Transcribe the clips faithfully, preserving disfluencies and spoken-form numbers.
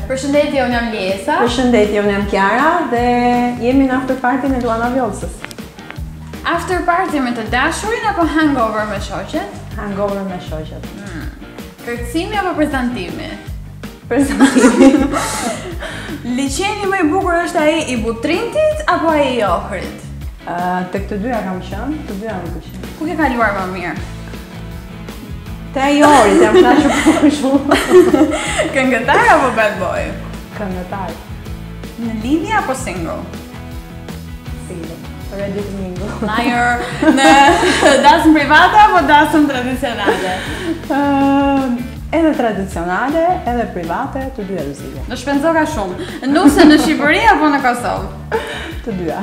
Përshëndetje, unë jam Liesa. Përshëndetje, unë jam Kiara dhe jemi në after party me Luana Vjollcës. After party me të dashurin apo hangover me shoqet? Hangover me shoqet. Hmm. Kërcimi apo prezantimi? Prezantimi. Liçeni më i bukur është ai i butrintit apo ai i ohrit? Uh, të këtë dyja kam qënë, të dyja më pëlqen. Ku ke kaluar më mirë? Te ai orit, jam kënaqur për shumë. Këngëtar apo bad boy? Këngëtar. Në lidhje apo single? Single. Ready to mingle. Liar, në dasëm private apo dasëm tradicionale? Uh, edhe tradicionale, edhe private, të dyja rëzike. Do shpenzo ka shumë. Nuse në Shqipëri apo në Kosovë? Të dyja.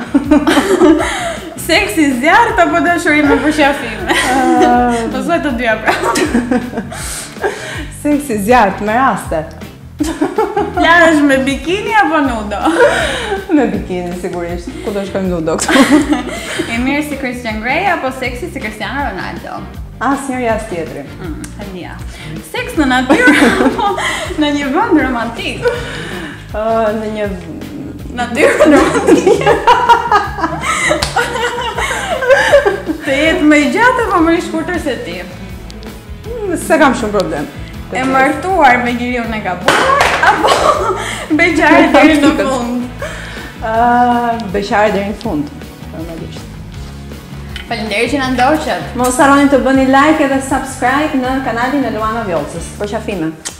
Seksi zjarrt apo dashuri me përqafime? Uh, po thuaj të dyja pra. Seksi zjarrt me raste. Plazh me bikini apo nudo? Me bikini sigurisht. Ku do shkojmë nudo këtu? E mirë si Christian Grey apo seksi si Cristiano Ronaldo? Asnjëri as tjetri. Mm, Halia. Seks në natyrë apo në një vend romantik? Uh, në një natyrë romantike. Të jetë më i gjatë apo më i shkurtër se ti? Se kam shumë problem. E martuar me njeriun e gabuar apo beqare deri në fund? Uh, beqare deri në fund, normalisht. Faleminderit që na ndoqët. Mos harroni të bëni like edhe subscribe në kanalin e Luana Vjollcës. Përqafime.